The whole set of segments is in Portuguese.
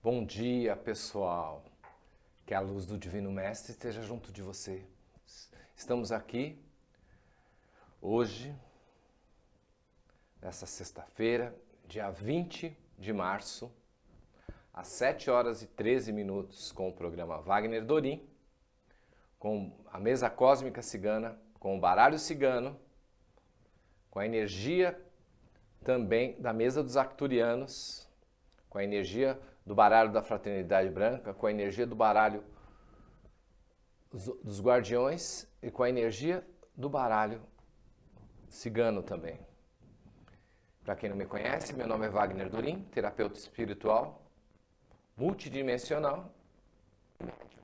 Bom dia, pessoal. Que a luz do Divino Mestre esteja junto de você. Estamos aqui hoje, nessa sexta-feira, dia 20 de março, às 7 horas e 13 minutos, com o programa Wagner Dorim, com a mesa cósmica cigana, com o baralho cigano, com a energia também da mesa dos Arcturianos, com a energia do baralho da Fraternidade Branca, com a energia do baralho dos Guardiões e com a energia do baralho cigano também. Para quem não me conhece, meu nome é Wagner Dorim, terapeuta espiritual, multidimensional e médium.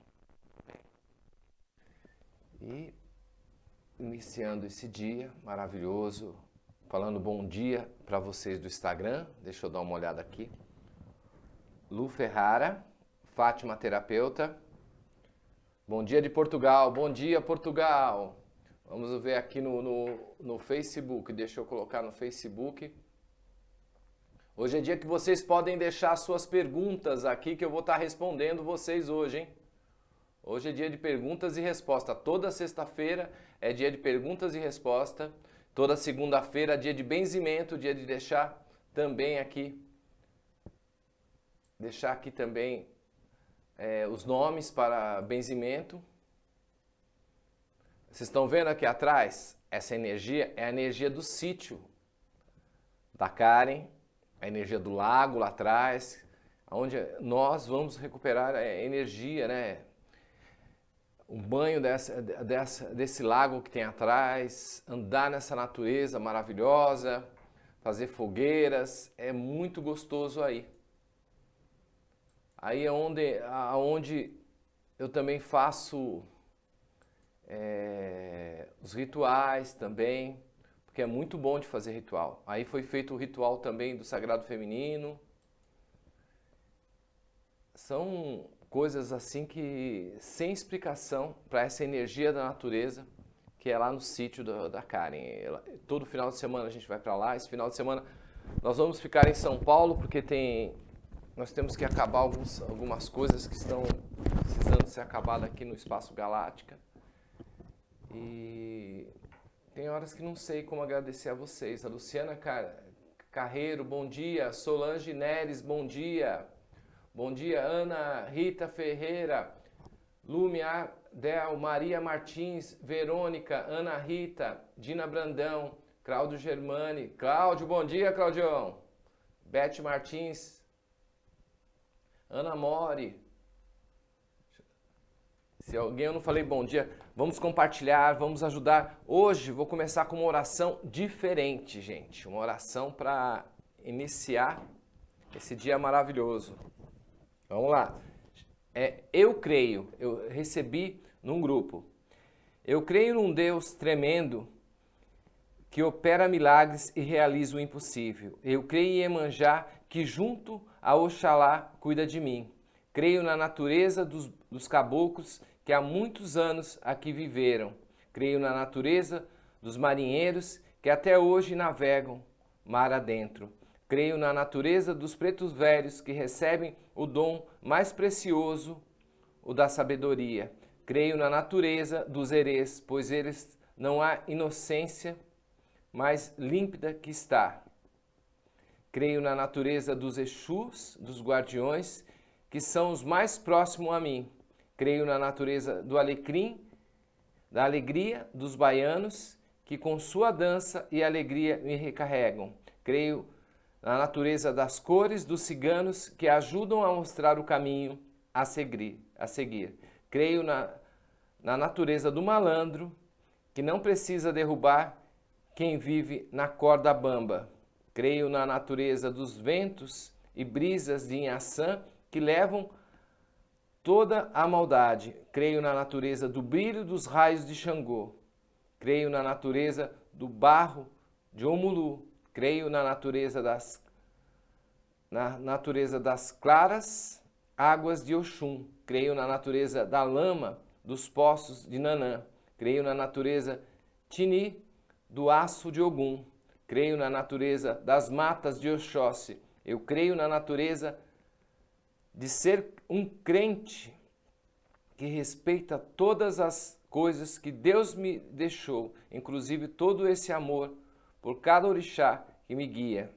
E iniciando esse dia maravilhoso, falando bom dia para vocês do Instagram, deixa eu dar uma olhada aqui. Lu Ferrara, Fátima Terapeuta, bom dia de Portugal, bom dia Portugal. Vamos ver aqui no Facebook, deixa eu colocar no Facebook. Hoje é dia que vocês podem deixar suas perguntas aqui, que eu vou estar respondendo vocês hoje, hein? Hoje é dia de perguntas e respostas. Toda sexta-feira é dia de perguntas e respostas. Toda segunda-feira é dia de benzimento, dia de deixar também aqui. Deixar aqui também os nomes para benzimento. Vocês estão vendo aqui atrás? Essa energia é a energia do sítio da Karen, a energia do lago lá atrás, onde nós vamos recuperar a energia, né? Um banho desse lago que tem atrás, andar nessa natureza maravilhosa, fazer fogueiras, é muito gostoso aí. Aí é onde eu também faço os rituais também, porque é muito bom de fazer ritual. Aí foi feito o ritual também do Sagrado Feminino. São coisas assim que sem explicação para essa energia da natureza que é lá no sítio da Karen. Todo final de semana a gente vai para lá. Esse final de semana nós vamos ficar em São Paulo porque nós temos que acabar algumas coisas que estão precisando ser acabadas aqui no Espaço Galáctica. E tem horas que não sei como agradecer a vocês. A Luciana Carreiro, bom dia. Solange Neres, bom dia. Bom dia, Ana Rita Ferreira, Lumia Del, Maria Martins, Verônica, Ana Rita, Dina Brandão, Cláudio Germani. Cláudio, bom dia, Claudião. Beth Martins, Ana Mori. Se alguém eu não falei bom dia, vamos compartilhar, vamos ajudar. Hoje vou começar com uma oração diferente, gente. Uma oração para iniciar esse dia maravilhoso. Vamos lá. Eu creio, eu recebi num grupo. Eu creio num Deus tremendo que opera milagres e realiza o impossível. Eu creio em Iemanjá que junto a Oxalá cuida de mim. Creio na natureza dos caboclos que há muitos anos aqui viveram. Creio na natureza dos marinheiros que até hoje navegam mar adentro. Creio na natureza dos pretos velhos que recebem o dom mais precioso, o da sabedoria. Creio na natureza dos herês, pois eles não há inocência mais límpida que está. Creio na natureza dos Exus, dos guardiões, que são os mais próximos a mim. Creio na natureza do alecrim, da alegria dos baianos, que com sua dança e alegria me recarregam. Creio na natureza das cores dos ciganos que ajudam a mostrar o caminho a seguir. Creio na natureza do malandro que não precisa derrubar quem vive na corda bamba. Creio na natureza dos ventos e brisas de Inhaçã que levam toda a maldade. Creio na natureza do brilho dos raios de Xangô. Creio na natureza do barro de Omulu. Creio na natureza das claras águas de Oxum. Creio na natureza da lama dos poços de Nanã. Creio na natureza Tini do aço de Ogum. Creio na natureza das matas de Oxóssi. Eu creio na natureza de ser um crente que respeita todas as coisas que Deus me deixou, inclusive todo esse amor por cada orixá que me guia.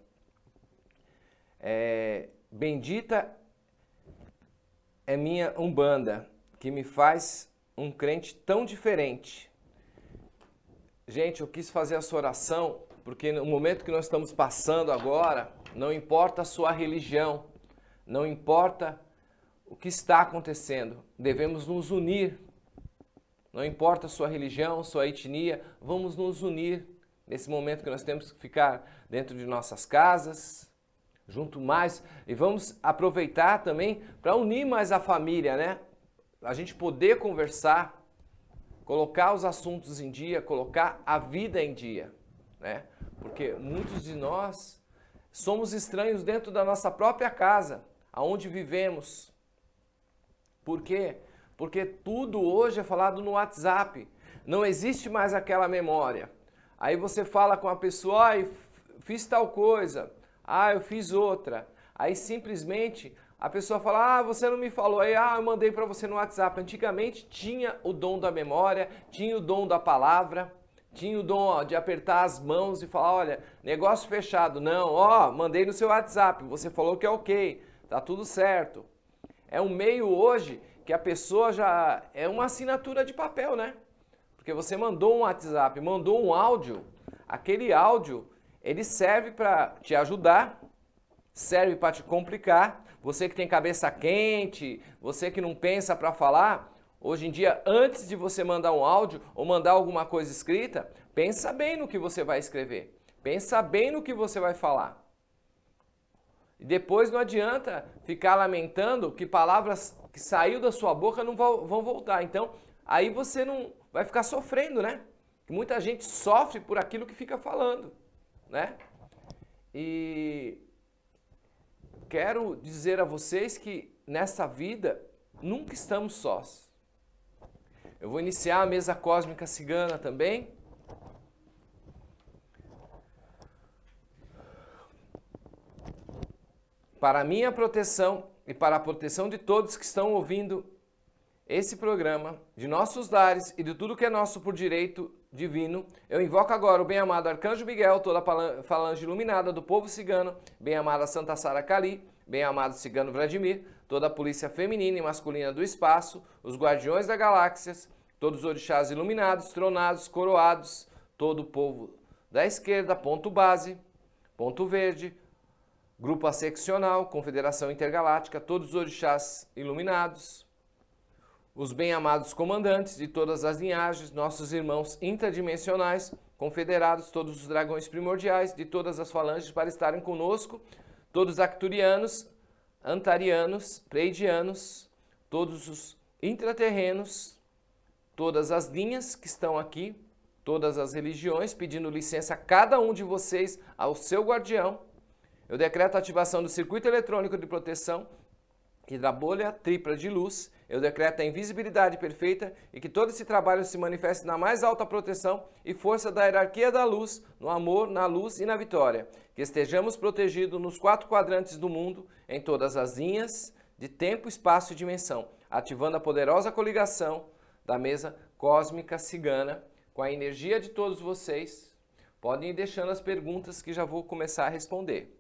Bendita é minha Umbanda, que me faz um crente tão diferente. Gente, eu quis fazer essa oração porque no momento que nós estamos passando agora, não importa a sua religião, não importa o que está acontecendo, devemos nos unir. Não importa a sua religião, sua etnia, vamos nos unir nesse momento que nós temos que ficar dentro de nossas casas, junto mais, e vamos aproveitar também para unir mais a família, né? A gente poder conversar, colocar os assuntos em dia, colocar a vida em dia, né? Porque muitos de nós somos estranhos dentro da nossa própria casa, aonde vivemos. Por quê? Porque tudo hoje é falado no WhatsApp. Não existe mais aquela memória. Aí você fala com a pessoa, eu fiz tal coisa, eu fiz outra. Aí simplesmente a pessoa fala, você não me falou. Aí, eu mandei para você no WhatsApp. Antigamente tinha o dom da memória, tinha o dom da palavra, tinha o dom de apertar as mãos e falar, olha, negócio fechado. Não, mandei no seu WhatsApp, você falou que é ok, tá tudo certo. É um meio hoje que a pessoa já é uma assinatura de papel, né? Porque você mandou um WhatsApp, mandou um áudio, aquele áudio, ele serve para te ajudar, serve para te complicar. Você que tem cabeça quente, você que não pensa para falar, hoje em dia, antes de você mandar um áudio ou mandar alguma coisa escrita, pensa bem no que você vai escrever, pensa bem no que você vai falar. E depois não adianta ficar lamentando que palavras que saiu da sua boca não vão voltar. Então, aí você não vai ficar sofrendo, né? Que muita gente sofre por aquilo que fica falando, né? E quero dizer a vocês que nessa vida nunca estamos sós. Eu vou iniciar a mesa cósmica cigana também. Para a minha proteção e para a proteção de todos que estão ouvindo esse programa, de nossos lares e de tudo que é nosso por direito divino, eu invoco agora o bem-amado Arcanjo Miguel, toda a falange iluminada do povo cigano, bem-amada Santa Sara Kali, bem-amado cigano Vladimir, toda a polícia feminina e masculina do espaço, os guardiões das galáxias, todos os orixás iluminados, tronados, coroados, todo o povo da esquerda, ponto base, ponto verde, Grupo Asseccional, Confederação Intergaláctica, todos os orixás iluminados, os bem-amados comandantes de todas as linhagens, nossos irmãos interdimensionais, confederados, todos os dragões primordiais de todas as falanges para estarem conosco, todos os acturianos, antarianos, pleidianos, todos os intraterrenos, todas as linhas que estão aqui, todas as religiões, pedindo licença a cada um de vocês, ao seu guardião. Eu decreto a ativação do circuito eletrônico de proteção e da bolha tripla de luz. Eu decreto a invisibilidade perfeita e que todo esse trabalho se manifeste na mais alta proteção e força da hierarquia da luz, no amor, na luz e na vitória. Que estejamos protegidos nos 4 quadrantes do mundo, em todas as linhas de tempo, espaço e dimensão, ativando a poderosa coligação da mesa cósmica cigana com a energia de todos vocês. Podem ir deixando as perguntas que já vou começar a responder.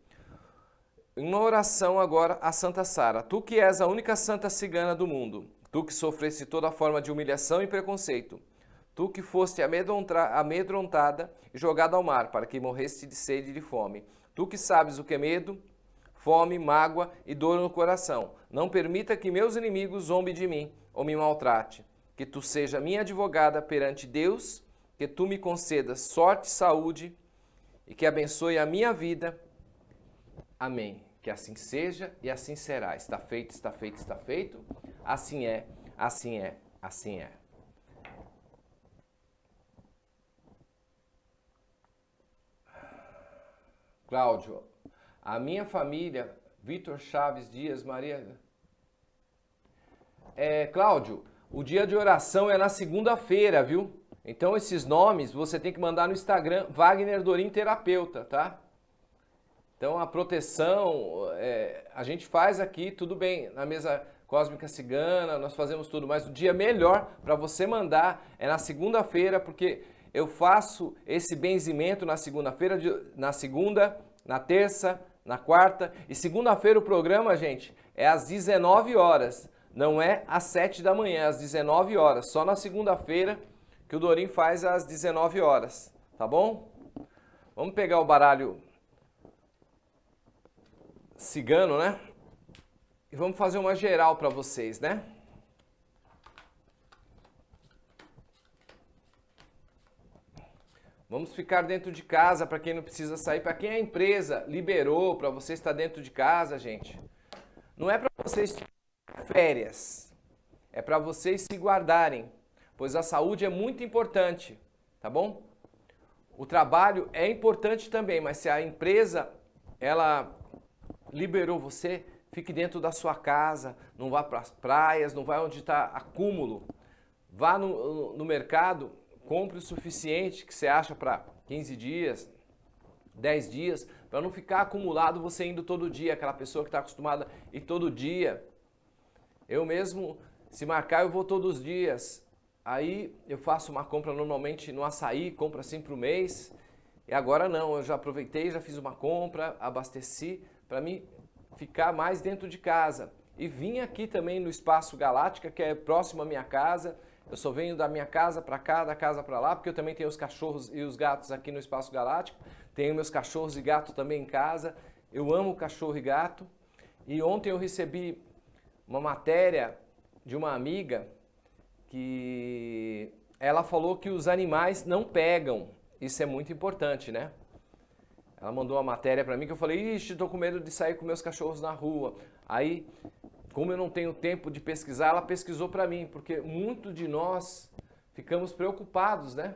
Uma oração agora a Santa Sara. Tu que és a única santa cigana do mundo, tu que sofreste toda forma de humilhação e preconceito, tu que foste amedrontada e jogada ao mar para que morreste de sede e de fome, tu que sabes o que é medo, fome, mágoa e dor no coração, não permita que meus inimigos zombem de mim ou me maltrate, que tu seja minha advogada perante Deus, que tu me concedas sorte e saúde e que abençoe a minha vida. Amém. Que assim seja e assim será. Está feito, está feito, está feito. Assim é, assim é, assim é. Cláudio, a minha família, Vitor Chaves Dias, Maria... Cláudio, o dia de oração é na segunda-feira, viu? Então esses nomes você tem que mandar no Instagram, Wagner Dorim Terapeuta, tá? Então a proteção, a gente faz aqui, tudo bem, na mesa cósmica cigana, nós fazemos tudo, mas o dia melhor para você mandar é na segunda-feira, porque eu faço esse benzimento na segunda-feira, na segunda, na terça, na quarta, e segunda-feira o programa, gente, é às 19 horas, não é às 7 da manhã, é às 19 horas, só na segunda-feira que o Dorim faz às 19 horas, tá bom? Vamos pegar o baralho cigano, né? E vamos fazer uma geral para vocês, né? Vamos ficar dentro de casa para quem não precisa sair, para quem a empresa liberou para você estar dentro de casa, gente. Não é para vocês férias, é para vocês se guardarem, pois a saúde é muito importante, tá bom? O trabalho é importante também, mas se a empresa ela liberou você, fique dentro da sua casa, não vá para as praias, não vá onde está acúmulo. Vá no mercado, compre o suficiente que você acha para 15 dias, 10 dias, para não ficar acumulado você indo todo dia, aquela pessoa que está acostumada a ir todo dia. Eu mesmo, se marcar, eu vou todos os dias. Aí eu faço uma compra normalmente no Açaí, compro assim para o mês. E agora não, eu já aproveitei, já fiz uma compra, abasteci, para mim ficar mais dentro de casa. E vim aqui também no Espaço Galáctica, que é próximo à minha casa. Eu só venho da minha casa para cá, da casa para lá, porque eu também tenho os cachorros e os gatos aqui no Espaço Galáctico. Tenho meus cachorros e gato também em casa. Eu amo cachorro e gato. E ontem eu recebi uma matéria de uma amiga que ela falou que os animais não pegam. Isso é muito importante, né? Ela mandou uma matéria para mim que eu falei, ixi, tô com medo de sair com meus cachorros na rua. Aí, como eu não tenho tempo de pesquisar, ela pesquisou para mim, porque muito de nós ficamos preocupados, né?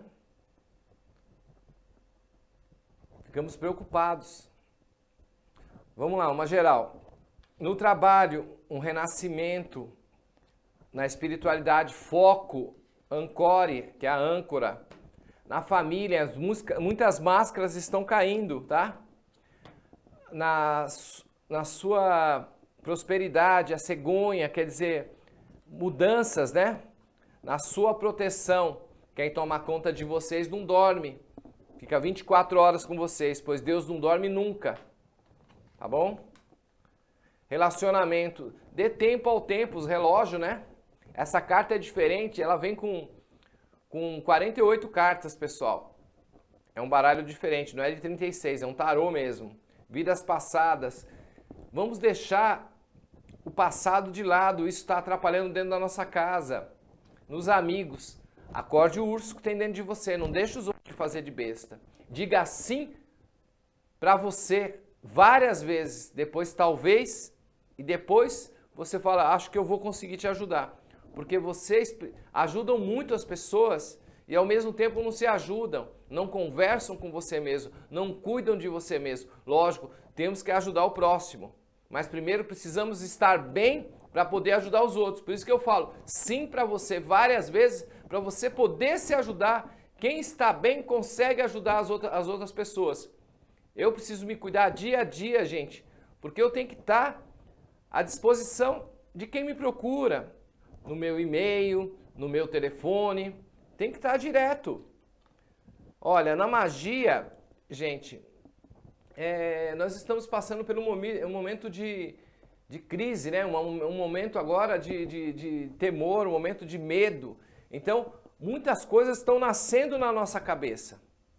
Ficamos preocupados. Vamos lá, uma geral. No trabalho, um renascimento. Na espiritualidade, foco, ancore, que é a âncora. Na família, muitas máscaras estão caindo, tá? Na sua prosperidade, a cegonha, quer dizer, mudanças, né? Na sua proteção, quem toma conta de vocês não dorme. Fica 24 horas com vocês, pois Deus não dorme nunca. Tá bom? Relacionamento. Dê tempo ao tempo, os relógios, né? Essa carta é diferente, ela vem com 48 cartas, pessoal. É um baralho diferente, não é de 36, é um tarô mesmo. Vidas passadas. Vamos deixar o passado de lado, isso está atrapalhando dentro da nossa casa. Nos amigos, acorde o urso que tem dentro de você, não deixe os outros fazer de besta. Diga sim para você várias vezes, depois talvez, e depois você fala, acho que eu vou conseguir te ajudar. Porque vocês ajudam muito as pessoas e ao mesmo tempo não se ajudam, não conversam com você mesmo, não cuidam de você mesmo. Lógico, temos que ajudar o próximo, mas primeiro precisamos estar bem para poder ajudar os outros. Por isso que eu falo sim para você várias vezes, para você poder se ajudar. Quem está bem consegue ajudar as outras pessoas. Eu preciso me cuidar dia a dia, gente, porque eu tenho que estar à disposição de quem me procura. No meu e-mail, no meu telefone, tem que estar direto. Olha, na magia, gente, nós estamos passando por um momento de crise, né? Um momento agora de temor, um momento de medo. Então, muitas coisas estão nascendo na nossa cabeça.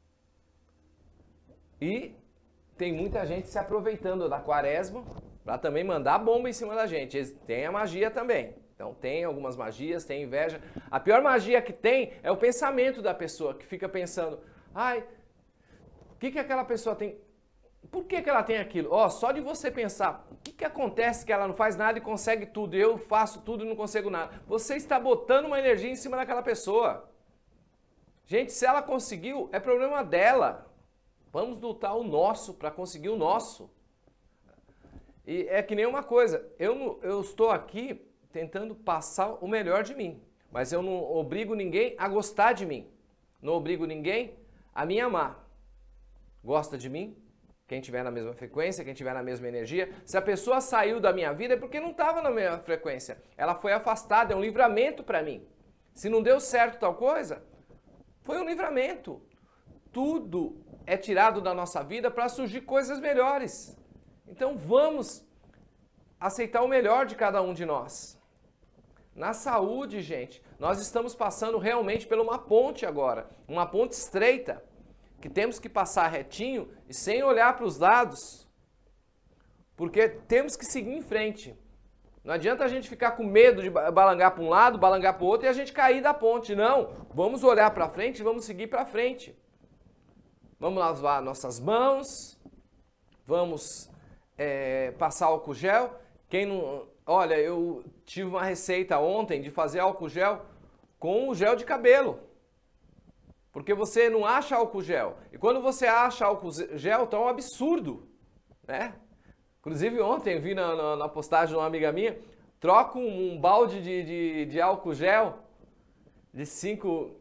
E tem muita gente se aproveitando da quaresma para também mandar bomba em cima da gente. Tem a magia também. Então tem algumas magias, tem inveja. A pior magia que tem é o pensamento da pessoa, que fica pensando, ai, o que aquela pessoa tem? Por que ela tem aquilo? Só de você pensar, o que acontece que ela não faz nada e consegue tudo, eu faço tudo e não consigo nada. Você está botando uma energia em cima daquela pessoa. Gente, se ela conseguiu, é problema dela. Vamos lutar o nosso para conseguir o nosso. E é que nem uma coisa, eu estou aqui tentando passar o melhor de mim, mas eu não obrigo ninguém a gostar de mim, não obrigo ninguém a me amar. Gosta de mim? Quem estiver na mesma frequência, quem estiver na mesma energia. Se a pessoa saiu da minha vida é porque não estava na mesma frequência. Ela foi afastada, é um livramento para mim. Se não deu certo tal coisa, foi um livramento. Tudo é tirado da nossa vida para surgir coisas melhores. Então vamos aceitar o melhor de cada um de nós. Na saúde, gente, nós estamos passando realmente por uma ponte agora, uma ponte estreita, que temos que passar retinho e sem olhar para os lados, porque temos que seguir em frente. Não adianta a gente ficar com medo de balangar para um lado, balangar para o outro e a gente cair da ponte. Não, vamos olhar para frente e vamos seguir para frente. Vamos lavar nossas mãos, vamos passar álcool gel. Quem não... Olha, eu tive uma receita ontem de fazer álcool gel com o gel de cabelo. Porque você não acha álcool gel. E quando você acha álcool gel, tá um absurdo, né? Inclusive ontem vi na postagem de uma amiga minha, troca um balde de álcool gel de 5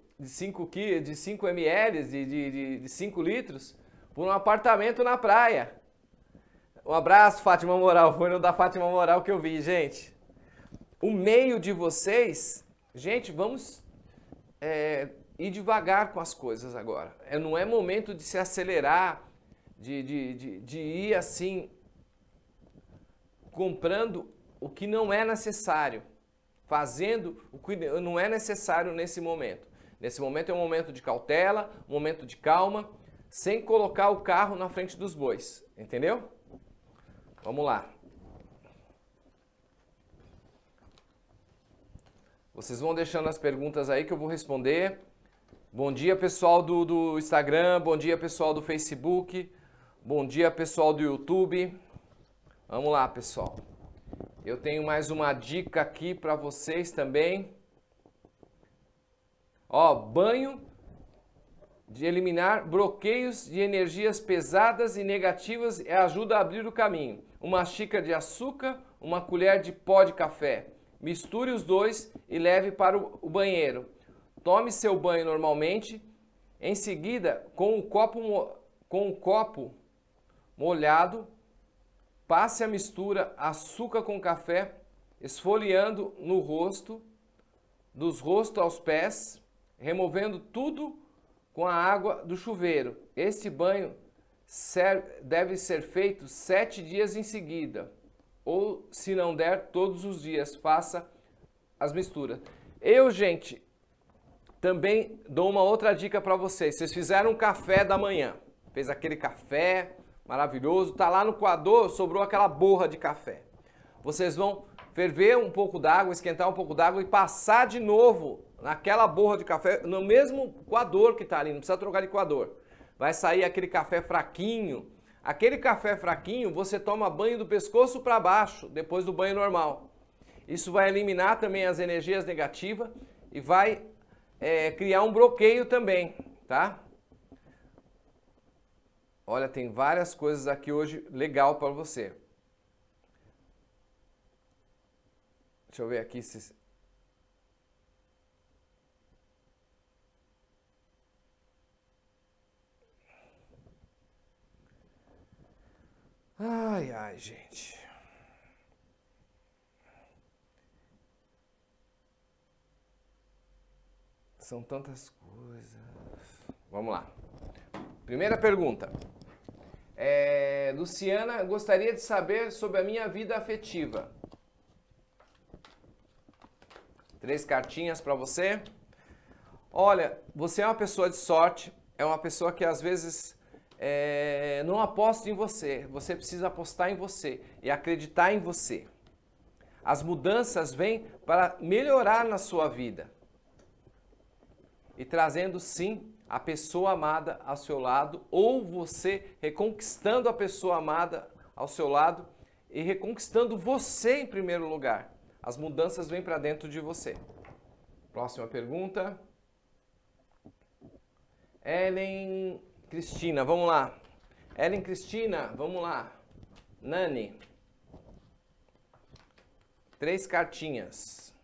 ml, de 5 litros, por um apartamento na praia. Um abraço, Fátima Moral. Foi no da Fátima Moral que eu vi, gente. O meio de vocês... Gente, vamos ir devagar com as coisas agora. Não é momento de se acelerar, de ir assim, comprando o que não é necessário, fazendo o que não é necessário nesse momento. Nesse momento é um momento de cautela, um momento de calma, sem colocar o carro na frente dos bois, entendeu? Vamos lá. Vocês vão deixando as perguntas aí que eu vou responder. Bom dia, pessoal do Instagram, bom dia, pessoal do Facebook, bom dia, pessoal do YouTube. Vamos lá, pessoal. Eu tenho mais uma dica aqui para vocês também. Ó, banho de eliminar bloqueios de energias pesadas e negativas e ajuda a abrir o caminho. Uma xícara de açúcar, uma colher de pó de café. Misture os dois e leve para o banheiro. Tome seu banho normalmente. Em seguida, com o copo molhado, passe a mistura açúcar com café, esfoliando no rosto, dos rostos aos pés, removendo tudo com a água do chuveiro. Este banho deve ser feito 7 dias em seguida. Ou, se não der, todos os dias. Faça as misturas. Eu, gente, também dou uma outra dica para vocês. Vocês fizeram um café da manhã. Fez aquele café maravilhoso. Tá lá no coador, sobrou aquela borra de café. Vocês vão ferver um pouco d'água, esquentar um pouco d'água e passar de novo naquela borra de café, no mesmo coador que tá ali. Não precisa trocar de coador. Vai sair aquele café fraquinho. Aquele café fraquinho, você toma banho do pescoço para baixo, depois do banho normal. Isso vai eliminar também as energias negativas e vai criar um bloqueio também, tá? Olha, tem várias coisas aqui hoje legal para você. Deixa eu ver aqui se... Ai, gente. São tantas coisas. Vamos lá. Primeira pergunta. Luciana, gostaria de saber sobre a minha vida afetiva. 3 cartinhas para você. Olha, você é uma pessoa de sorte. É uma pessoa que às vezes... não aposta em você, você precisa apostar em você e acreditar em você. As mudanças vêm para melhorar na sua vida e trazendo sim a pessoa amada ao seu lado ou você reconquistando a pessoa amada ao seu lado e reconquistando você em primeiro lugar. As mudanças vêm para dentro de você. Próxima pergunta. Ellen Cristina, vamos lá. Ellen Cristina, vamos lá. Nani. 3 cartinhas.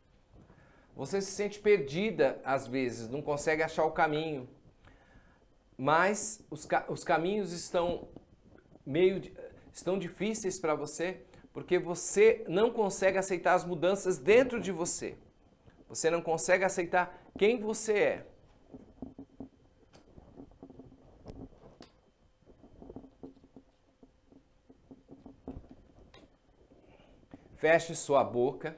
Você se sente perdida às vezes, não consegue achar o caminho. mas os caminhos estão estão difíceis para você, porque você não consegue aceitar as mudanças dentro de você. Você não consegue aceitar quem você é. Feche sua boca,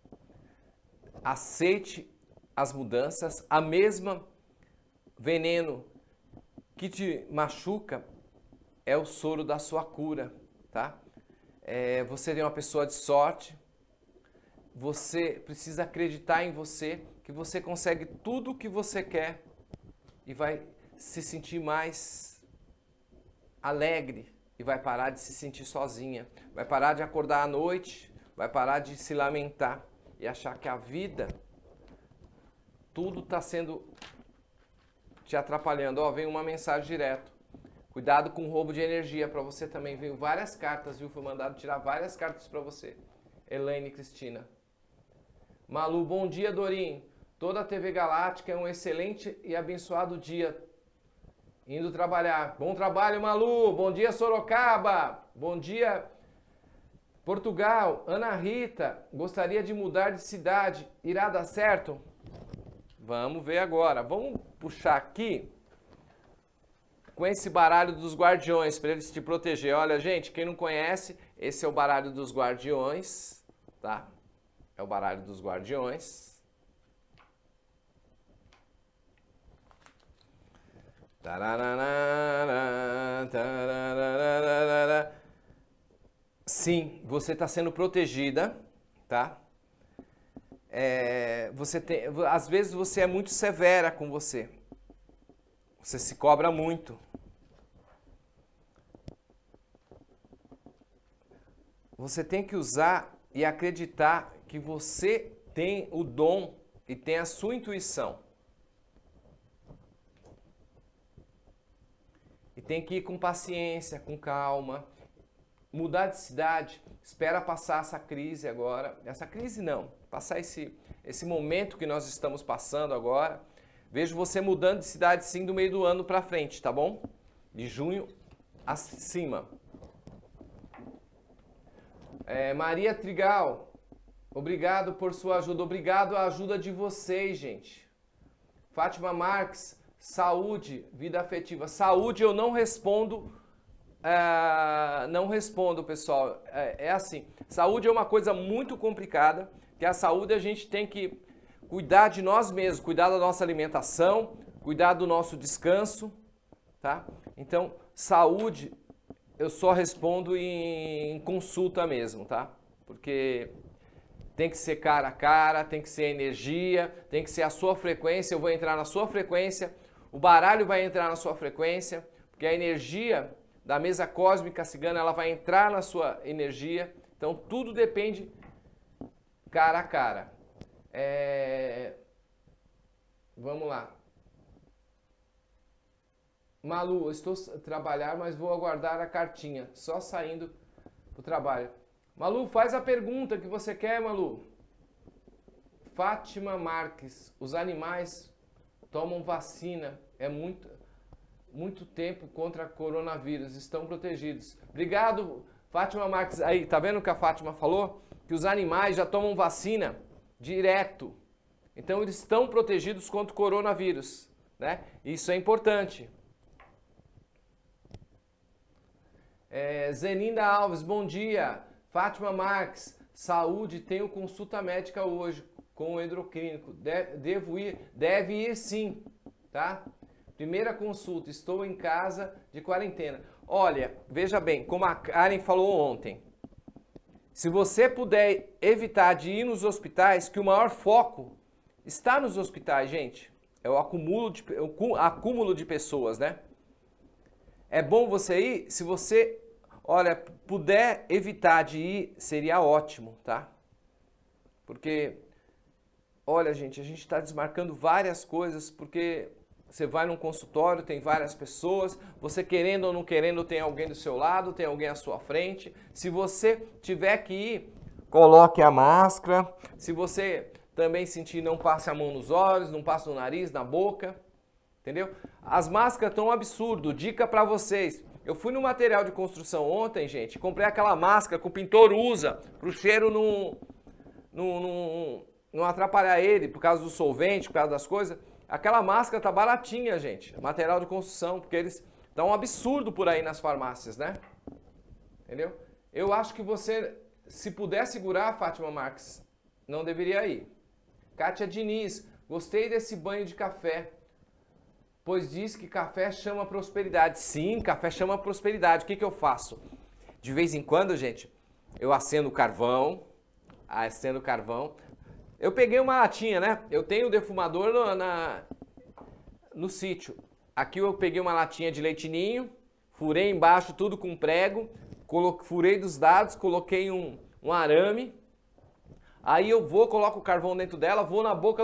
aceite as mudanças, a mesma veneno que te machuca é o soro da sua cura, tá? Você é uma pessoa de sorte, você precisa acreditar em você, que você consegue tudo o que você quer e vai se sentir mais alegre e vai parar de se sentir sozinha, vai parar de acordar à noite, vai parar de se lamentar e achar que a vida, tudo está sendo te atrapalhando. Ó, vem uma mensagem direto. Cuidado com roubo de energia para você também. Veio várias cartas, viu? Foi mandado tirar várias cartas para você. Elaine Cristina. Malu, bom dia, Dorim. Toda a TV Galáctica é um excelente e abençoado dia. Indo trabalhar. Bom trabalho, Malu. Bom dia, Sorocaba. Bom dia, Portugal. Ana Rita, gostaria de mudar de cidade. Irá dar certo? Vamos ver agora. Vamos puxar aqui com esse baralho dos guardiões, para eles te proteger. Olha, gente, quem não conhece, esse é o baralho dos guardiões, tá? É o baralho dos guardiões. Sim, você está sendo protegida, tá? Às vezes você é muito severa com você. Você se cobra muito. Você tem que usar e acreditar que você tem o dom e tem a sua intuição. E tem que ir com paciência, com calma. Mudar de cidade, espera passar essa crise agora. Essa crise não, passar esse momento que nós estamos passando agora. Vejo você mudando de cidade sim do meio do ano para frente, tá bom? De junho acima. Maria Trigal, obrigado por sua ajuda. Obrigado à ajuda de vocês, gente. Fátima Marques, saúde, vida afetiva. Saúde eu não respondo, pessoal. É assim, saúde é uma coisa muito complicada, que a saúde a gente tem que cuidar de nós mesmos, cuidar da nossa alimentação, cuidar do nosso descanso, tá? Então, saúde eu só respondo em consulta mesmo, tá? Porque tem que ser cara a cara, tem que ser energia, tem que ser a sua frequência, eu vou entrar na sua frequência, o baralho vai entrar na sua frequência, porque a energia da mesa cósmica cigana, ela vai entrar na sua energia, então tudo depende cara a cara. Vamos lá. Malu, eu estou a trabalhar, mas vou aguardar a cartinha, só saindo do trabalho. Malu, faz a pergunta que você quer, Malu. Fátima Marques, os animais tomam vacina, é muito tempo contra coronavírus, estão protegidos. Obrigado, Fátima Marques. Aí, tá vendo o que a Fátima falou? Que os animais já tomam vacina direto. Então eles estão protegidos contra o coronavírus, né? Isso é importante. Zeninda Alves, bom dia. Fátima Marques, saúde, tenho consulta médica hoje com o endocrínico. Deve ir sim, tá? Primeira consulta, estou em casa de quarentena. Olha, veja bem, como a Karen falou ontem, se você puder evitar de ir nos hospitais, que o maior foco está nos hospitais, gente. É o acúmulo de pessoas, né? É bom você ir, se você, olha, puder evitar de ir, seria ótimo, tá? Porque, olha, gente, a gente está desmarcando várias coisas, porque você vai num consultório, tem várias pessoas, você querendo ou não querendo tem alguém do seu lado, tem alguém à sua frente. Se você tiver que ir, coloque a máscara. Se você também sentir, não passe a mão nos olhos, não passe no nariz, na boca, entendeu? As máscaras estão um absurdo, dica para vocês. Eu fui no material de construção ontem, gente, comprei aquela máscara que o pintor usa para o cheiro não atrapalhar ele por causa do solvente, por causa das coisas. Aquela máscara tá baratinha, gente, material de construção, porque eles dão um absurdo por aí nas farmácias, né? Entendeu? Eu acho que você, se puder segurar, Fátima Marques, não deveria ir. Kátia Diniz, gostei desse banho de café, pois diz que café chama prosperidade. Sim, café chama prosperidade. O que eu faço? De vez em quando, gente, eu acendo carvão. Eu peguei uma latinha, né? Eu tenho o defumador no sítio. Aqui eu peguei uma latinha de leite ninho, furei embaixo tudo com prego, furei dos lados, coloquei um arame. Aí eu coloco o carvão dentro dela, vou na boca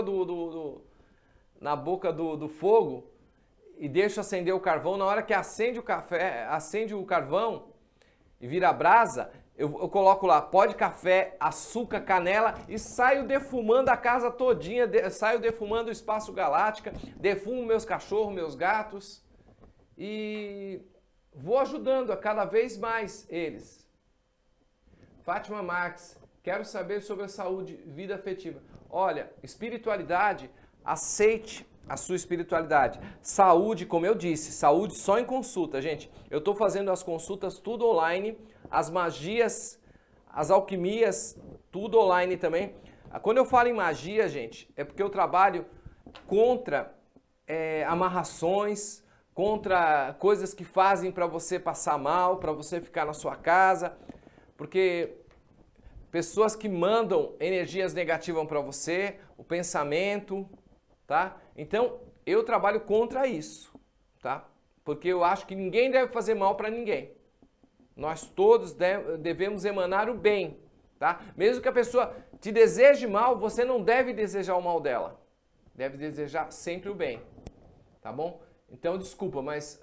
do fogo e deixo acender o carvão. Na hora que acende o carvão e vira brasa, eu coloco lá pó de café, açúcar, canela e saio defumando a casa todinha, saio defumando o espaço galáctica, defumo meus cachorros, meus gatos e vou ajudando a cada vez mais eles. Fátima Marques, quero saber sobre a saúde, vida afetiva. Olha, espiritualidade, aceite a sua espiritualidade. Saúde, como eu disse, saúde só em consulta, gente. Eu estou fazendo as consultas tudo online, as magias, as alquimias, tudo online também. Quando eu falo em magia, gente, é porque eu trabalho contra amarrações, contra coisas que fazem para você passar mal, para você ficar na sua casa, porque pessoas que mandam energias negativas para você, o pensamento, tá? Então, eu trabalho contra isso, tá? Porque eu acho que ninguém deve fazer mal para ninguém. Nós todos devemos emanar o bem, tá? Mesmo que a pessoa te deseje mal, você não deve desejar o mal dela. Deve desejar sempre o bem, tá bom? Então, desculpa, mas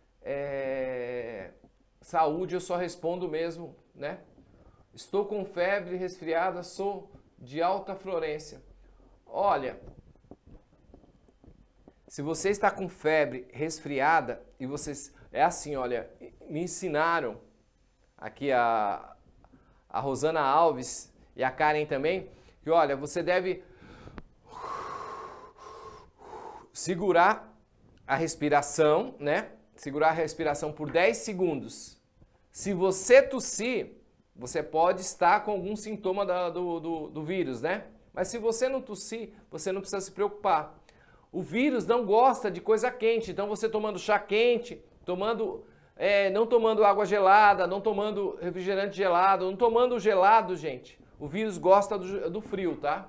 saúde eu só respondo mesmo, né? Estou com febre resfriada, sou de alta fluorência. Olha, se você está com febre resfriada e vocês... É assim, olha, me ensinaram aqui a Rosana Alves e a Karen também, que olha, você deve segurar a respiração, né? Segurar a respiração por 10 segundos. Se você tossir, você pode estar com algum sintoma do vírus, né? Mas se você não tossir, você não precisa se preocupar. O vírus não gosta de coisa quente, então você tomando chá quente, não tomando água gelada, não tomando refrigerante gelado, não tomando gelado, gente. O vírus gosta do frio, tá?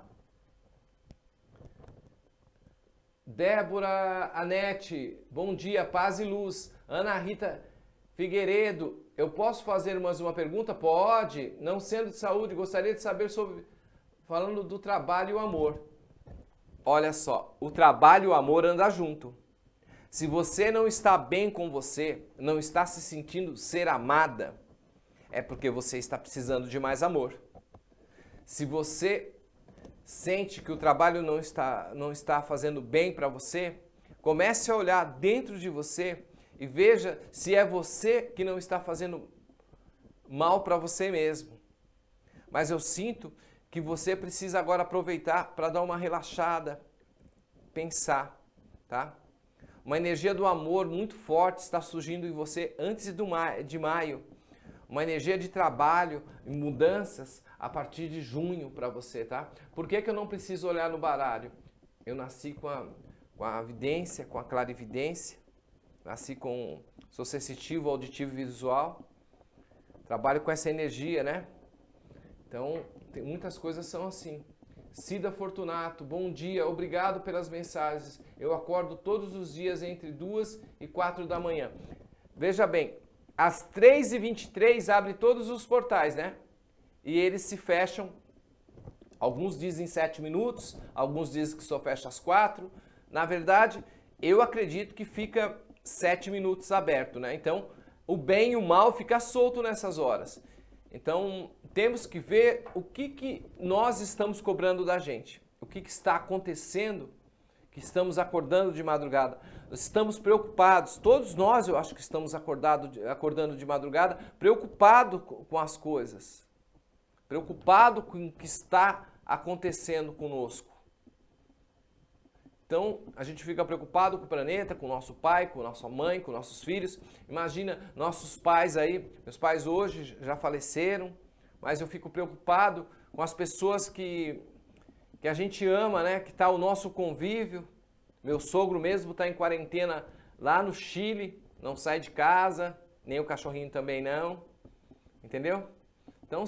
Débora Anete, bom dia, paz e luz. Ana Rita Figueiredo, eu posso fazer mais uma pergunta? Pode. Não sendo de saúde, gostaria de saber sobre... Falando do trabalho e o amor. Olha só, o trabalho e o amor andam junto. Se você não está bem com você, não está se sentindo ser amada, é porque você está precisando de mais amor. Se você sente que o trabalho não está fazendo bem para você, comece a olhar dentro de você e veja se é você que não está fazendo mal para você mesmo. Mas eu sinto que você precisa agora aproveitar para dar uma relaxada, pensar, tá? Uma energia do amor muito forte está surgindo em você antes de maio. Uma energia de trabalho e mudanças a partir de junho para você, tá? Por que eu não preciso olhar no baralho? Eu nasci com a vidência, com a clarividência. Sou sensitivo, auditivo e visual. Trabalho com essa energia, né? Então, muitas coisas são assim. Cida Fortunato, bom dia, obrigado pelas mensagens. Eu acordo todos os dias entre 2 e 4 da manhã. Veja bem, às 3h23 abre todos os portais, né? E eles se fecham, alguns dizem 7 minutos, alguns dizem que só fecha às 4. Na verdade, eu acredito que fica 7 minutos aberto, né? Então, o bem e o mal fica solto nessas horas. Então, temos que ver o que nós estamos cobrando da gente. O que está acontecendo, que estamos acordando de madrugada. estamos preocupados. Todos nós, eu acho que estamos acordando de madrugada, preocupados com as coisas. Preocupado com o que está acontecendo conosco. Então, a gente fica preocupado com o planeta, com o nosso pai, com a nossa mãe, com nossos filhos. Imagina nossos pais aí, meus pais hoje já faleceram, mas eu fico preocupado com as pessoas que a gente ama, né? Que está o nosso convívio. Meu sogro mesmo está em quarentena lá no Chile, não sai de casa, nem o cachorrinho também não, entendeu? Então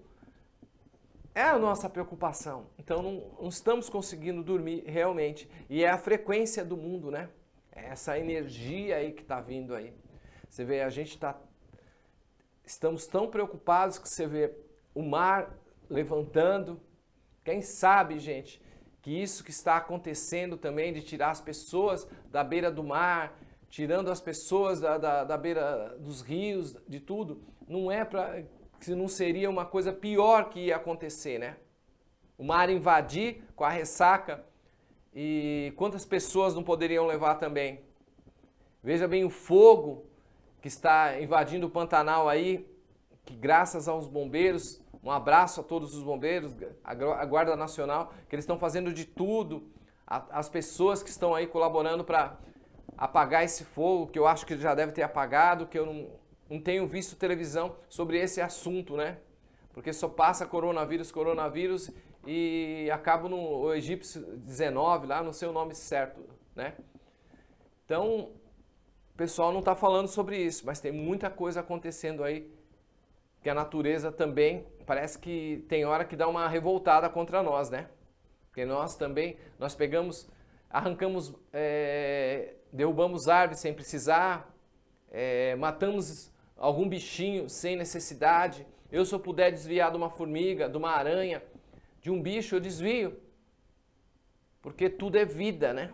é a nossa preocupação. Então não estamos conseguindo dormir realmente. E é a frequência do mundo, né? É essa energia aí que está vindo aí. Você vê, estamos tão preocupados que você vê o mar levantando. Quem sabe, gente, que isso que está acontecendo também de tirar as pessoas da beira do mar, tirando as pessoas da beira dos rios, de tudo, não é para... que não seria uma coisa pior que ia acontecer, né? O mar invadir com a ressaca e quantas pessoas não poderiam levar também. Veja bem o fogo que está invadindo o Pantanal aí, que graças aos bombeiros, um abraço a todos os bombeiros, a Guarda Nacional, que eles estão fazendo de tudo, as pessoas que estão aí colaborando para apagar esse fogo, que eu acho que já deve ter apagado, que eu não tenho visto televisão sobre esse assunto, né? Porque só passa coronavírus e acaba no egípcio 19, lá, não sei o nome certo, né? Então, o pessoal não está falando sobre isso, mas tem muita coisa acontecendo aí, que a natureza também parece que tem hora que dá uma revoltada contra nós, né? Porque nós também, nós pegamos, arrancamos, derrubamos árvores sem precisar, matamos algum bichinho sem necessidade. Eu, se eu puder desviar de uma formiga, de uma aranha, de um bicho, eu desvio. Porque tudo é vida, né?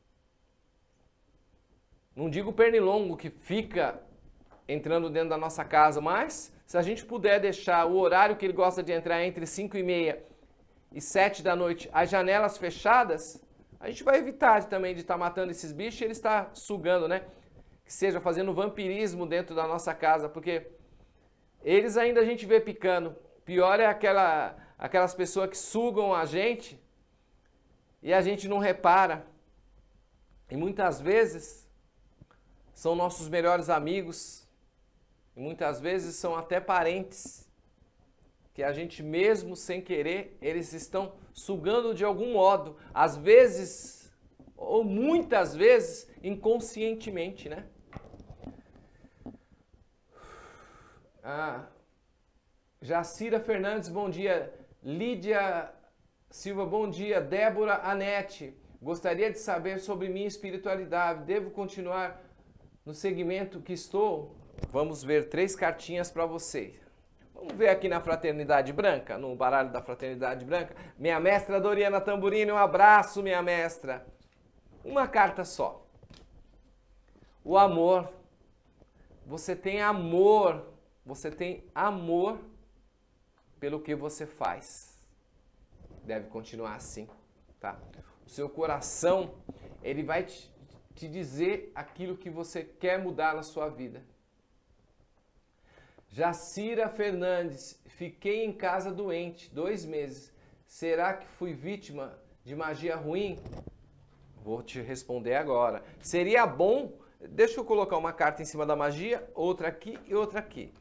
Não digo pernilongo que fica entrando dentro da nossa casa, mas se a gente puder deixar o horário que ele gosta de entrar entre 5h30 e 7 da noite, as janelas fechadas, a gente vai evitar também de estar matando esses bichos e ele está sugando, né? Que seja fazendo vampirismo dentro da nossa casa, porque eles ainda a gente vê picando. Pior é aquelas pessoas que sugam a gente e a gente não repara. E muitas vezes são nossos melhores amigos, e muitas vezes são até parentes, que a gente mesmo sem querer, eles estão sugando de algum modo, às vezes, ou muitas vezes, inconscientemente, né? Jacira Fernandes, bom dia. Lídia Silva, bom dia. Débora Anete, gostaria de saber sobre minha espiritualidade. Devo continuar no segmento que estou? Vamos ver 3 cartinhas para você. Vamos ver aqui na Fraternidade Branca, no baralho da Fraternidade Branca. Minha mestra Doriana Tamburini, um abraço, minha mestra. Uma carta só. O amor. Você tem amor. Você tem amor pelo que você faz. Deve continuar assim, tá? O seu coração, ele vai te dizer aquilo que você quer mudar na sua vida. Jacira Fernandes, fiquei em casa doente 2 meses. Será que fui vítima de magia ruim? Vou te responder agora. Seria bom, deixa eu colocar uma carta em cima da magia, outra aqui e outra aqui.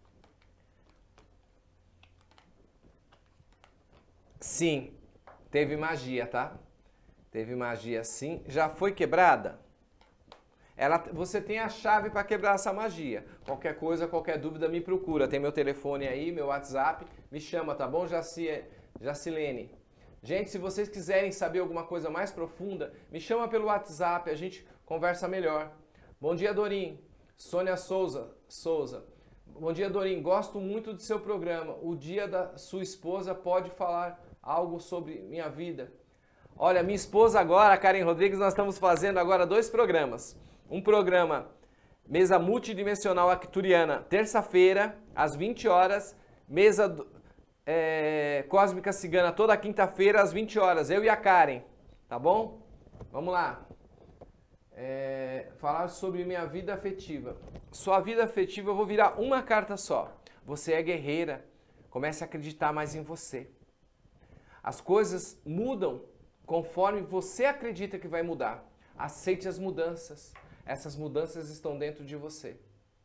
Sim, teve magia, tá? Teve magia sim. Já foi quebrada? Você tem a chave para quebrar essa magia. Qualquer coisa, qualquer dúvida, me procura. Tem meu telefone aí, meu WhatsApp. Me chama, tá bom, Jacilene? Gente, se vocês quiserem saber alguma coisa mais profunda, me chama pelo WhatsApp, a gente conversa melhor. Bom dia, Dorim. Sônia Souza. Bom dia, Dorim. Gosto muito do seu programa. O dia da sua esposa pode falar algo sobre minha vida? Olha, minha esposa agora, a Karen Rodrigues, nós estamos fazendo agora 2 programas. Um programa Mesa Multidimensional Arcturiana, terça-feira, às 20 horas. Mesa Cósmica Cigana, toda quinta-feira, às 20 horas. Eu e a Karen, tá bom? Vamos lá. falar sobre minha vida afetiva. Sua vida afetiva, eu vou virar uma carta só. Você é guerreira. Comece a acreditar mais em você. As coisas mudam conforme você acredita que vai mudar. Aceite as mudanças. Essas mudanças estão dentro de você.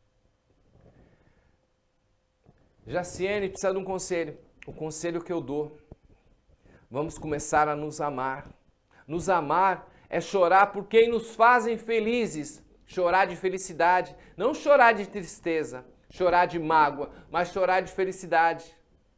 Jaciene precisa de um conselho. O conselho que eu dou. Vamos começar a nos amar. Nos amar é chorar por quem nos fazem felizes. Chorar de felicidade. Não chorar de tristeza, chorar de mágoa, mas chorar de felicidade.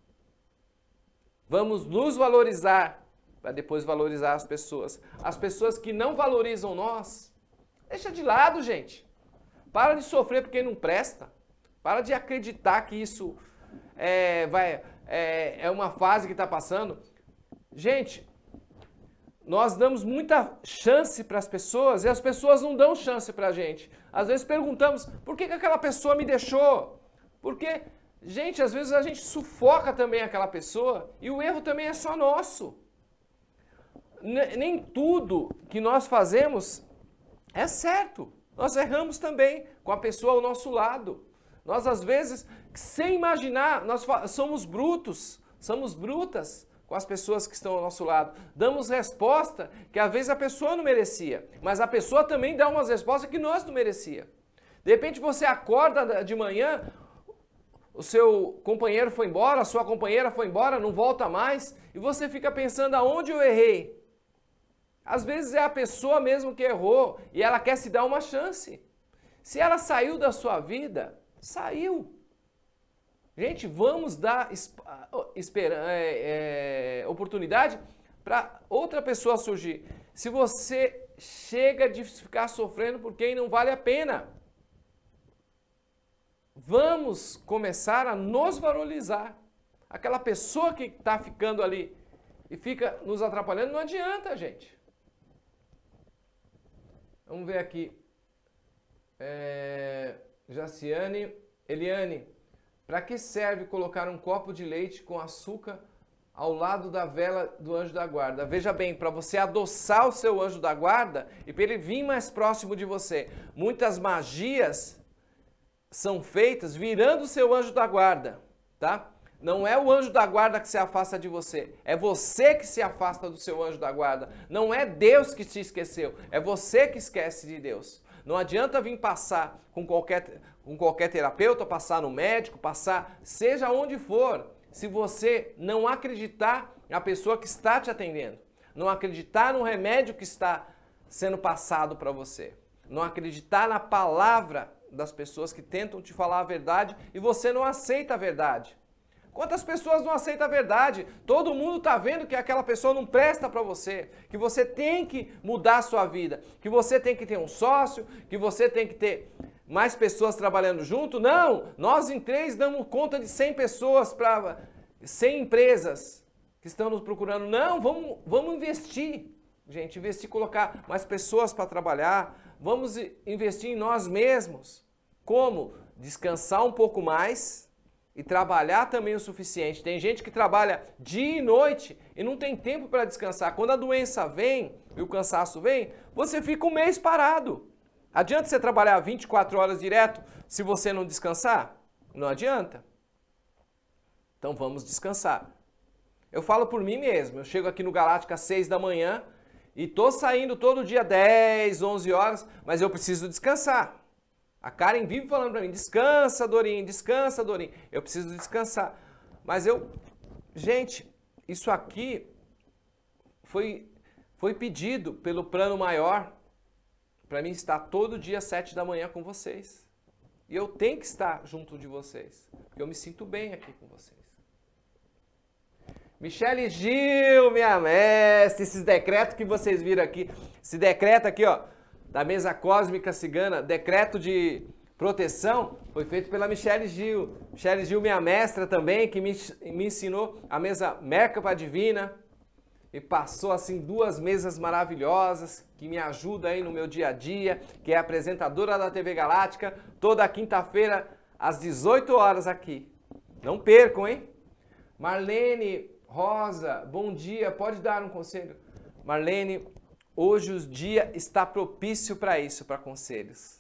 Vamos nos valorizar para depois valorizar as pessoas. As pessoas que não valorizam nós, deixa de lado, gente. Para de sofrer porque não presta. Para de acreditar que isso é uma fase que está passando. Gente, nós damos muita chance para as pessoas e as pessoas não dão chance para a gente. Às vezes perguntamos, por que aquela pessoa me deixou? Porque, gente, às vezes a gente sufoca também aquela pessoa e o erro também é só nosso. Nem tudo que nós fazemos é certo. Nós erramos também com a pessoa ao nosso lado. Nós, às vezes, sem imaginar, nós somos brutos, somos brutas com as pessoas que estão ao nosso lado. Damos resposta que às vezes a pessoa não merecia, mas a pessoa também dá umas respostas que nós não merecia. De repente você acorda de manhã, o seu companheiro foi embora, a sua companheira foi embora, não volta mais, e você fica pensando aonde eu errei. Às vezes é a pessoa mesmo que errou e ela quer se dar uma chance. Se ela saiu da sua vida, saiu. Gente, vamos dar oportunidade para outra pessoa surgir. Se você chega de ficar sofrendo por quem não vale a pena, vamos começar a nos valorizar. Aquela pessoa que está ficando ali e fica nos atrapalhando, não adianta, gente. Vamos ver aqui. Jaciane, Eliane, para que serve colocar um copo de leite com açúcar ao lado da vela do anjo da guarda? Veja bem, para você adoçar o seu anjo da guarda e para ele vir mais próximo de você. Muitas magias são feitas virando o seu anjo da guarda, tá? Não é o anjo da guarda que se afasta de você, é você que se afasta do seu anjo da guarda. Não é Deus que te esqueceu, é você que esquece de Deus. Não adianta vir passar com qualquer terapeuta, passar no médico, passar seja onde for, se você não acreditar na pessoa que está te atendendo, não acreditar no remédio que está sendo passado para você, não acreditar na palavra das pessoas que tentam te falar a verdade e você não aceita a verdade. Quantas pessoas não aceitam a verdade? Todo mundo está vendo que aquela pessoa não presta para você, que você tem que mudar a sua vida, que você tem que ter um sócio, que você tem que ter mais pessoas trabalhando junto. Não, nós em 3 damos conta de 100 pessoas para 100 empresas que estão nos procurando. Não, vamos investir, gente, investir, colocar mais pessoas para trabalhar, vamos investir em nós mesmos. Como? Descansar um pouco mais e trabalhar também o suficiente. Tem gente que trabalha dia e noite e não tem tempo para descansar. Quando a doença vem e o cansaço vem, você fica um mês parado. Adianta você trabalhar 24 horas direto se você não descansar? Não adianta. Então vamos descansar. Eu falo por mim mesmo. Eu chego aqui no Galáctica às 6 da manhã e tô saindo todo dia 10, 11 horas, mas eu preciso descansar. A Karen vive falando para mim, descansa, Dorim, descansa, Dorim. Eu preciso descansar. Mas gente, isso aqui foi pedido pelo plano maior para mim estar todo dia às 7 da manhã com vocês. E eu tenho que estar junto de vocês, porque eu me sinto bem aqui com vocês. Michele Gil, minha mestre, esses decretos que vocês viram aqui, esse decreto aqui, ó, da mesa cósmica cigana, decreto de proteção, foi feito pela Michele Gil. Michele Gil, minha mestra também, que me ensinou a mesa Merkaba Divina e passou assim 2 mesas maravilhosas que me ajudam aí no meu dia a dia, que é apresentadora da TV Galáctica, toda quinta-feira às 18 horas aqui. Não percam, hein? Marlene Rosa, bom dia, pode dar um conselho? Marlene, Hoje o dia está propício para isso, para conselhos.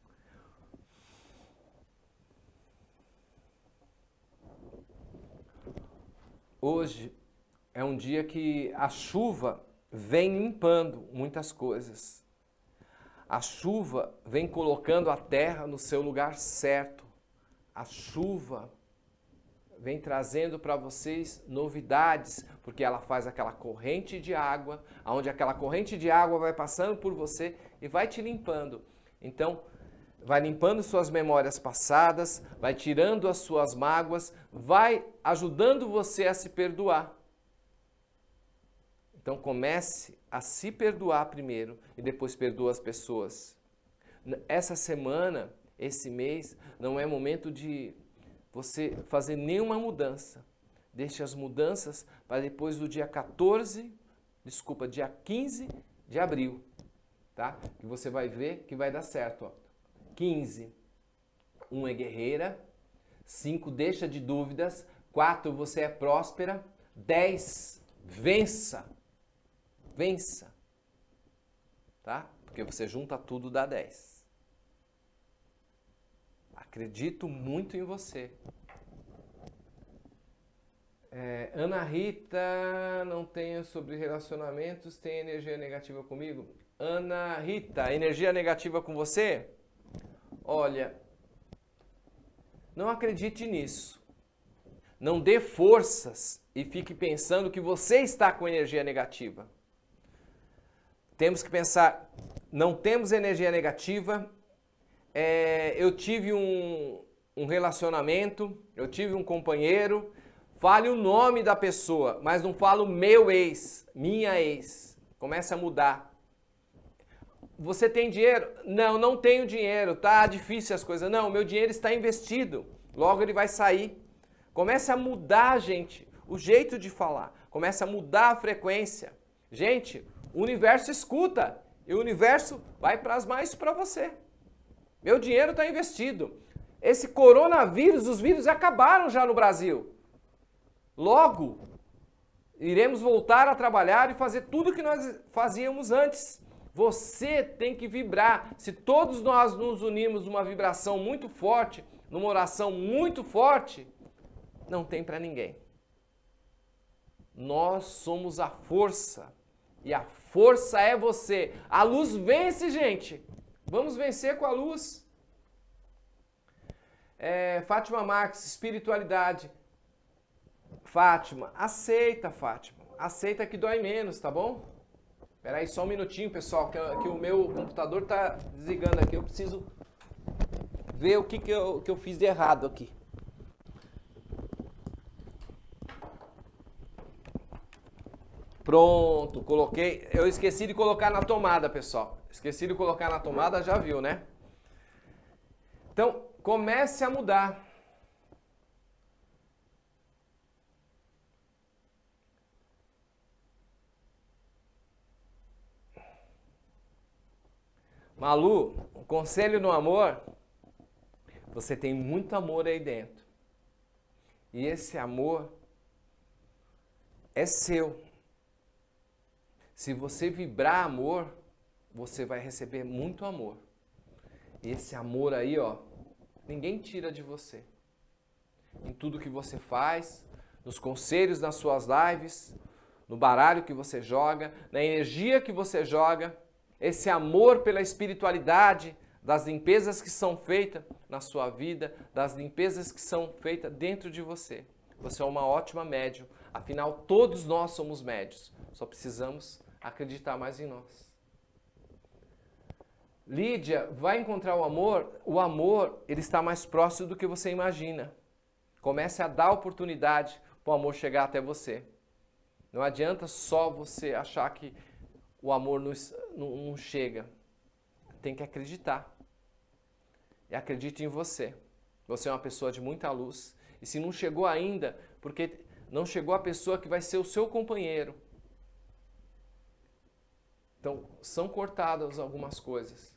Hoje é um dia que a chuva vem limpando muitas coisas. A chuva vem colocando a terra no seu lugar certo. A chuva vem trazendo para vocês novidades, porque ela faz aquela corrente de água, onde aquela corrente de água vai passando por você e vai te limpando. Então, vai limpando suas memórias passadas, vai tirando as suas mágoas, vai ajudando você a se perdoar. Então comece a se perdoar primeiro e depois perdoa as pessoas. Essa semana, esse mês, não é momento de você fazer nenhuma mudança. Deixe as mudanças para depois do dia 15 de abril, tá? Que você vai ver que vai dar certo, ó. 15, 1 é guerreira. 5, deixa de dúvidas. 4, você é próspera. 10, vença. Vença. Tá? Porque você junta tudo, dá 10. Acredito muito em você. Ana Rita, não tenho sobre relacionamentos, tem energia negativa comigo? Ana Rita, energia negativa com você? Olha, não acredite nisso. Não dê forças e fique pensando que você está com energia negativa. Temos que pensar, não temos energia negativa. Eu tive um relacionamento, eu tive um companheiro. Fale o nome da pessoa, mas não fale o meu ex, minha ex. Comece a mudar. Você tem dinheiro? Não, não tenho dinheiro, tá difícil as coisas. Não, meu dinheiro está investido, logo ele vai sair. Comece a mudar, gente, o jeito de falar. Comece a mudar a frequência. Gente, o universo escuta e o universo vai plasmar isso para você. Meu dinheiro está investido. Esse coronavírus, os vírus acabaram já no Brasil. Logo, iremos voltar a trabalhar e fazer tudo o que nós fazíamos antes. Você tem que vibrar. Se todos nós nos unirmos numa vibração muito forte, numa oração muito forte, não tem para ninguém. Nós somos a força. E a força é você. A luz vence, gente. Vamos vencer com a luz. Fátima Marques, espiritualidade. Fátima, aceita, Fátima. Aceita que dói menos, tá bom? Espera aí só um minutinho, pessoal, que o meu computador tá desligando aqui. Eu preciso ver o que eu fiz de errado aqui. Pronto, coloquei. Eu esqueci de colocar na tomada, pessoal. Esqueci de colocar na tomada, já viu, né? Então, comece a mudar. Malu, um conselho no amor, você tem muito amor aí dentro. E esse amor é seu. Se você vibrar amor, você vai receber muito amor. E esse amor aí, ó, ninguém tira de você. Em tudo que você faz, nos conselhos nas suas lives, no baralho que você joga, na energia que você joga, esse amor pela espiritualidade, das limpezas que são feitas na sua vida, das limpezas que são feitas dentro de você. Você é uma ótima médium. Afinal, todos nós somos médios. Só precisamos acreditar mais em nós. Lídia, vai encontrar o amor? O amor, ele está mais próximo do que você imagina. Comece a dar oportunidade para o amor chegar até você. Não adianta só você achar que o amor não chega. Tem que acreditar. E acredite em você. Você é uma pessoa de muita luz. E se não chegou ainda, porque não chegou a pessoa que vai ser o seu companheiro. Então, são cortadas algumas coisas.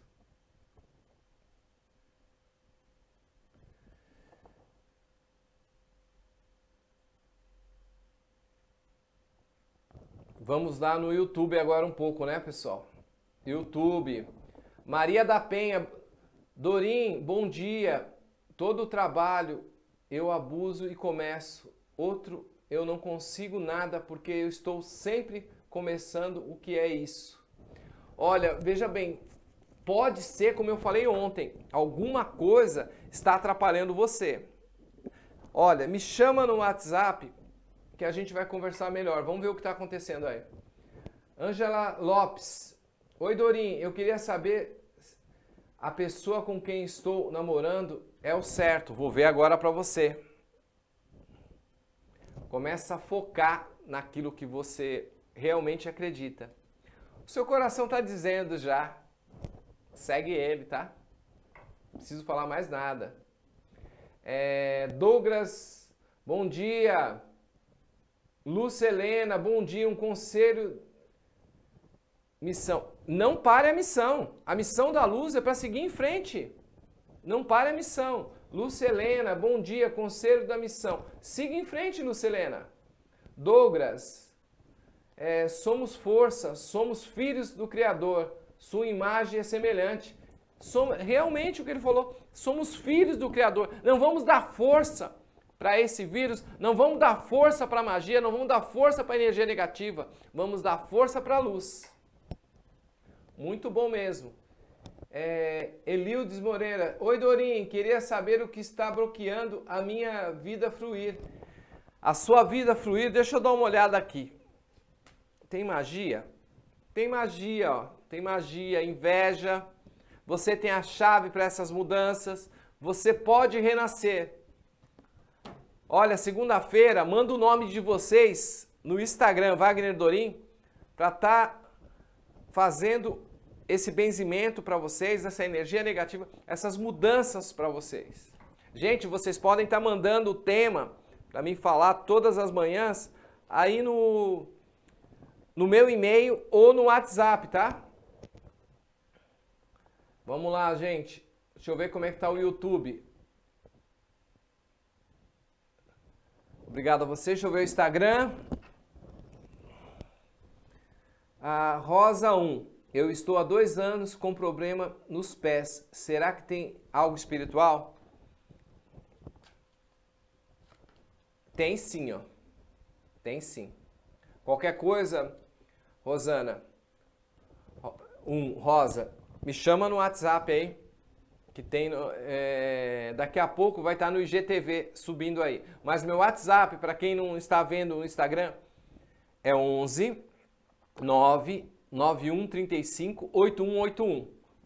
Vamos lá no YouTube agora um pouco, né, pessoal? YouTube. Maria da Penha. Dorim, bom dia. Todo trabalho eu abuso e começo. Outro eu não consigo nada porque eu estou sempre começando. O que é isso? Olha, veja bem, pode ser, como eu falei ontem, alguma coisa está atrapalhando você. Olha, me chama no WhatsApp que a gente vai conversar melhor. Vamos ver o que está acontecendo aí. Ângela Lopes. Oi, Dorim, eu queria saber a pessoa com quem estou namorando é o certo. Vou ver agora para você. Começa a focar naquilo que você realmente acredita. O seu coração está dizendo já. Segue ele, tá? Não preciso falar mais nada. Douglas, bom dia. Lúcia Helena, bom dia. Um conselho. Missão. Não pare a missão. A missão da luz é para seguir em frente. Não pare a missão. Lúcia Helena, bom dia. Conselho da missão. Siga em frente, Lúcia Helena. Douglas, somos força, somos filhos do Criador. Sua imagem é semelhante. Realmente o que ele falou. Somos filhos do Criador. Não vamos dar força para esse vírus, não vamos dar força para a magia, não vamos dar força para a energia negativa. Vamos dar força para a luz. Muito bom mesmo. Elildes Moreira. Oi, Dorim, queria saber o que está bloqueando a minha vida fluir. A sua vida fluir, deixa eu dar uma olhada aqui. Tem magia? Tem magia, ó. Tem magia, inveja. Você tem a chave para essas mudanças. Você pode renascer. Olha, segunda-feira, manda o nome de vocês no Instagram, Wagner Dorim, para estar fazendo esse benzimento para vocês, essa energia negativa, essas mudanças para vocês. Gente, vocês podem estar mandando o tema para mim falar todas as manhãs aí no meu e-mail ou no WhatsApp, tá? Vamos lá, gente. Deixa eu ver como é que tá o YouTube. Obrigado a você. Deixa eu ver o Instagram. A Rosa 1. Eu estou há 2 anos com problema nos pés. Será que tem algo espiritual? Tem sim, ó. Tem sim. Qualquer coisa, Rosana, Rosa, me chama no WhatsApp aí, que tem, daqui a pouco vai estar no IGTV subindo aí. Mas meu WhatsApp, para quem não está vendo no Instagram, é 11 991 35 8181.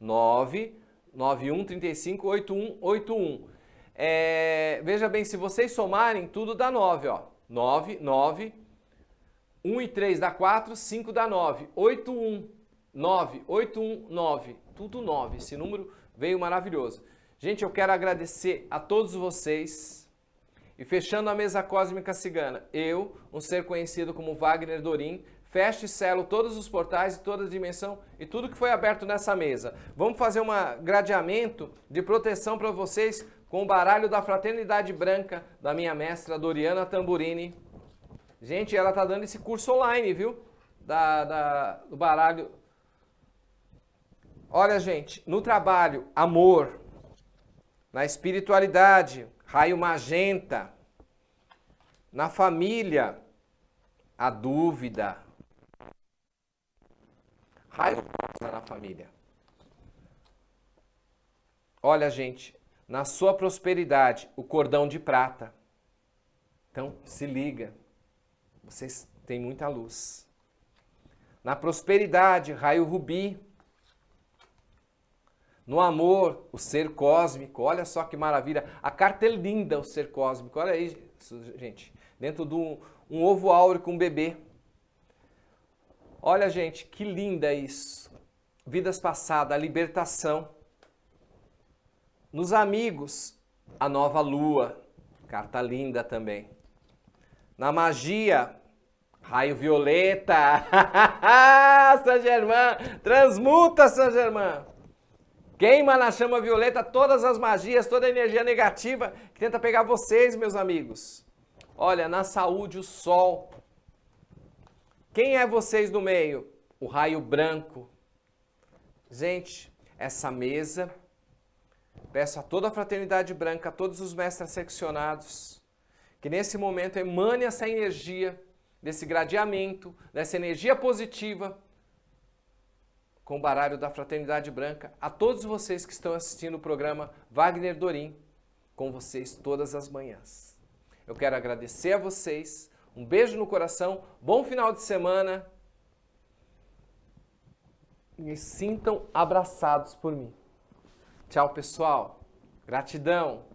991 35 8181. Veja bem, se vocês somarem, tudo dá 9, ó. 9, 1 e 3 dá 4, 5 dá 9. 81, 9, 81, 9. Tudo 9. Esse número veio maravilhoso. Gente, eu quero agradecer a todos vocês. E fechando a mesa cósmica cigana, eu, um ser conhecido como Wagner Dorim, fecho e selo todos os portais e toda a dimensão e tudo que foi aberto nessa mesa. Vamos fazer um gradeamento de proteção para vocês com o baralho da Fraternidade Branca da minha mestra Doriana Tamburini. Gente, ela tá dando esse curso online, viu? Do baralho. Olha, gente, no trabalho, amor. Na espiritualidade, raio magenta. Na família, a dúvida. Raio rosa na família. Olha, gente, na sua prosperidade, o cordão de prata. Então, se liga. Vocês têm muita luz. Na prosperidade, raio rubi. No amor, o ser cósmico. Olha só que maravilha. A carta é linda, o ser cósmico. Olha aí, gente. Dentro de um ovo áureo com um bebê. Olha, gente, que linda isso. Vidas passadas, a libertação. Nos amigos, a nova lua. Carta linda também. Na magia, raio violeta. Saint-Germain, transmuta, Saint-Germain. Queima na chama violeta todas as magias, toda a energia negativa que tenta pegar vocês, meus amigos. Olha, na saúde, o sol. Quem é vocês no meio? O raio branco. Gente, essa mesa, peço a toda a fraternidade branca, a todos os mestres seccionados, que nesse momento emane essa energia, desse gradeamento, dessa energia positiva, com o baralho da fraternidade branca, a todos vocês que estão assistindo o programa Wagner Dorim, com vocês todas as manhãs. Eu quero agradecer a vocês, um beijo no coração, bom final de semana e sintam abraçados por mim. Tchau, pessoal. Gratidão.